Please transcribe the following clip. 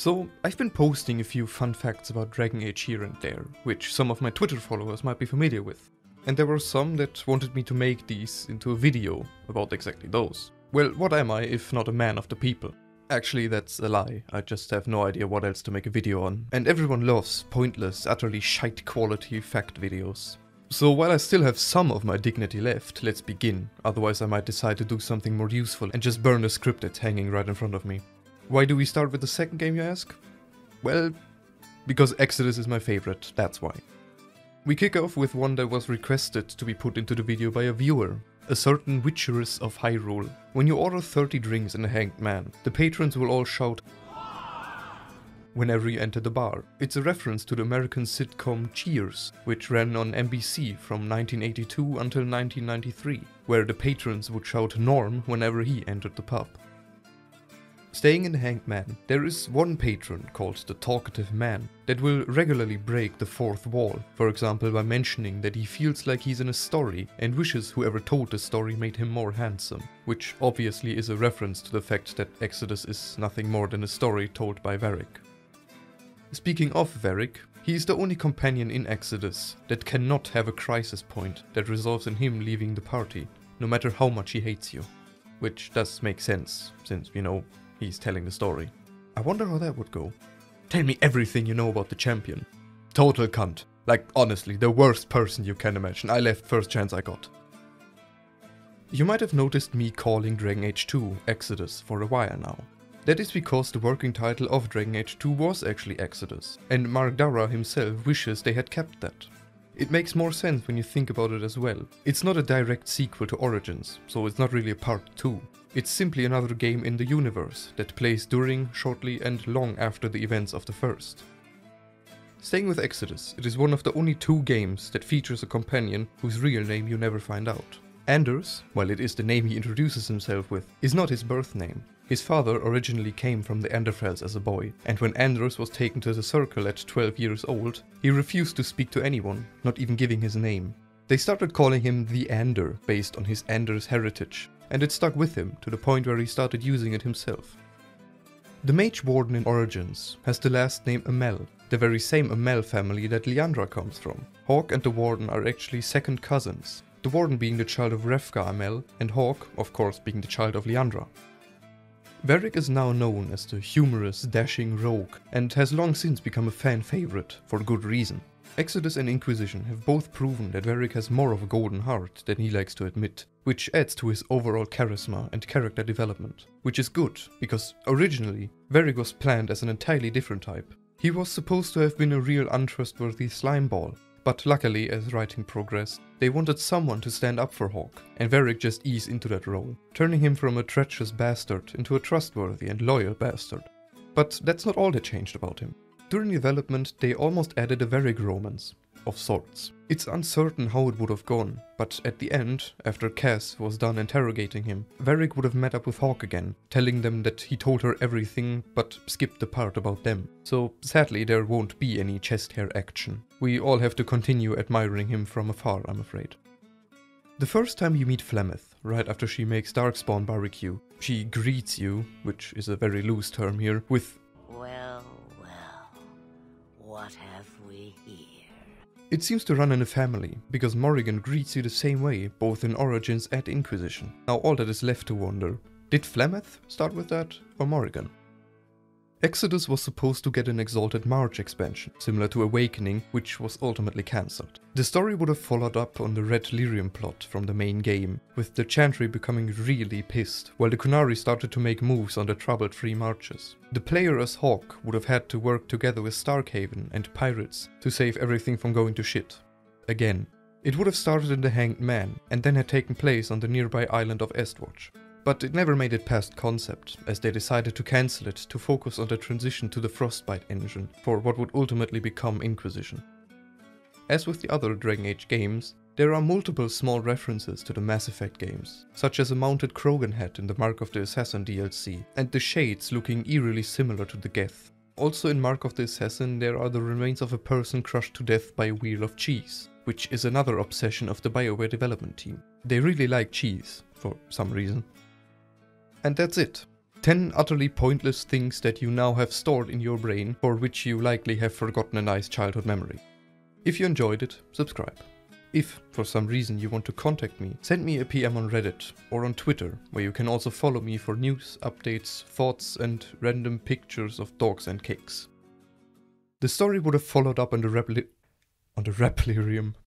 So, I've been posting a few fun facts about Dragon Age here and there, which some of my Twitter followers might be familiar with. And there were some that wanted me to make these into a video about exactly those. Well, what am I if not a man of the people? Actually, that's a lie. I just have no idea what else to make a video on. And everyone loves pointless, utterly shite quality fact videos. So while I still have some of my dignity left, let's begin. Otherwise I might decide to do something more useful and just burn the script that's hanging right in front of me. Why do we start with the second game, you ask? Well, because Exodus is my favorite, that's why. We kick off with one that was requested to be put into the video by a viewer. A certain Witcheress of Hyrule. When you order 30 drinks and a hanged man, the patrons will all shout whenever you enter the bar. It's a reference to the American sitcom Cheers, which ran on NBC from 1982 until 1993, where the patrons would shout Norm whenever he entered the pub. Staying in the Hanged Man, there is one patron called the Talkative Man that will regularly break the fourth wall, for example by mentioning that he feels like he's in a story and wishes whoever told the story made him more handsome, which obviously is a reference to the fact that Exodus is nothing more than a story told by Varric. Speaking of Varric, he is the only companion in Exodus that cannot have a crisis point that resolves in him leaving the party, no matter how much he hates you. Which does make sense, since, you know, he's telling the story. I wonder how that would go. Tell me everything you know about the champion. Total cunt. Like, honestly, the worst person you can imagine. I left first chance I got. You might have noticed me calling Dragon Age 2 Exodus for a while now. That is because the working title of Dragon Age 2 was actually Exodus, and Mark Darrah himself wishes they had kept that. It makes more sense when you think about it as well. It's not a direct sequel to Origins, so it's not really a part 2. It's simply another game in the universe that plays during, shortly and long after the events of the first. Staying with Exodus, it is one of the only 2 games that features a companion whose real name you never find out. Anders, while it is the name he introduces himself with, is not his birth name. His father originally came from the Enderfells as a boy, and when Anders was taken to the Circle at 12 years old, he refused to speak to anyone, not even giving his name. They started calling him the Ander, based on his Anders heritage, and it stuck with him to the point where he started using it himself. The Mage Warden in Origins has the last name Amell, the very same Amell family that Liandra comes from. Hawke and the Warden are actually second cousins, the Warden being the child of Revka Amell, and Hawke, of course, being the child of Liandra. Varric is now known as the humorous, dashing rogue, and has long since become a fan favorite, for good reason. Exodus and Inquisition have both proven that Varric has more of a golden heart than he likes to admit, which adds to his overall charisma and character development. Which is good, because originally, Varric was planned as an entirely different type. He was supposed to have been a real untrustworthy slimeball, but luckily, as writing progressed, they wanted someone to stand up for Hawke, and Varric just eased into that role, turning him from a treacherous bastard into a trustworthy and loyal bastard. But that's not all that changed about him. During development, they almost added a Varric romance, of sorts. It's uncertain how it would have gone, but at the end, after Cass was done interrogating him, Varric would have met up with Hawke again, telling them that he told her everything but skipped the part about them. So sadly there won't be any chest hair action. We all have to continue admiring him from afar, I'm afraid. The first time you meet Flemeth, right after she makes Darkspawn barbecue, she greets you, which is a very loose term here, with Well, what have we here? It seems to run in a family, because Morrigan greets you the same way, both in Origins and Inquisition. Now all that is left to wonder, did Flemeth start with that, or Morrigan? Exodus was supposed to get an Exalted March expansion, similar to Awakening, which was ultimately cancelled. The story would have followed up on the Red Lyrium plot from the main game, with the Chantry becoming really pissed, while the Qunari started to make moves on the trouble-free marches. The player as Hawke would have had to work together with Starkhaven and pirates to save everything from going to shit. Again. It would have started in the Hanged Man, and then had taken place on the nearby island of Estwatch. But it never made it past concept, as they decided to cancel it to focus on the transition to the Frostbite engine for what would ultimately become Inquisition. As with the other Dragon Age games, there are multiple small references to the Mass Effect games, such as a mounted Krogan hat in the Mark of the Assassin DLC, and the shades looking eerily similar to the Geth. Also in Mark of the Assassin there are the remains of a person crushed to death by a wheel of cheese, which is another obsession of the BioWare development team. They really like cheese, for some reason. And that's it. 10 utterly pointless things that you now have stored in your brain for which you likely have forgotten a nice childhood memory. If you enjoyed it, subscribe. If, for some reason, you want to contact me, send me a PM on Reddit or on Twitter, where you can also follow me for news, updates, thoughts and random pictures of dogs and cakes. The story would have followed up on the Rappelarium